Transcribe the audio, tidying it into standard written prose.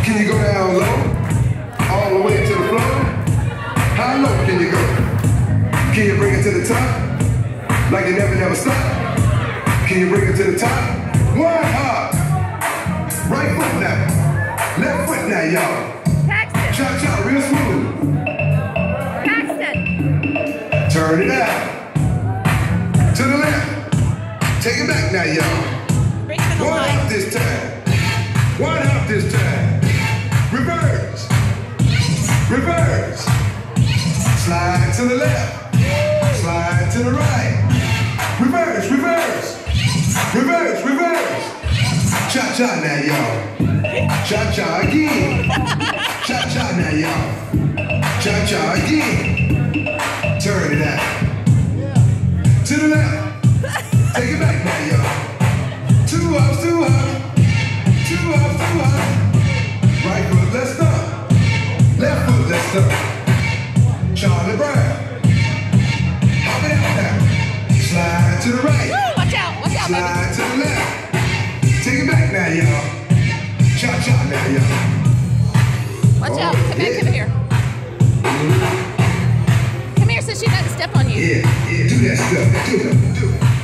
Can you go down low? All the way to the floor? How low can you go? Can you bring it to the top? Like you never stop? Can you bring it to the top? One hop. Right foot now. Left foot now, y'all. Paxton. Cha-cha, real smooth. Paxton. Turn it out. To the left. Take it back now, y'all. One hop this time. One hop this time. Reverse. Reverse. Slide to the left. Slide to the right. Reverse, reverse. Reverse, reverse. Cha-cha now, y'all. Cha-cha again. Cha-cha now, y'all. Cha-cha again. Turn it out. To the left. Take it back now, y'all. Two hops, two hops. Two hops, two hops. Right foot, let's stop. Left foot, let's stop. Charlie Brown. Hop it out now. Slide to the right. Woo, watch out, Slide to the left. Take it back now, y'all. Cha-cha now, y'all. Watch out. Come here. Come here so she doesn't step on you. Yeah, do that stuff. Do it.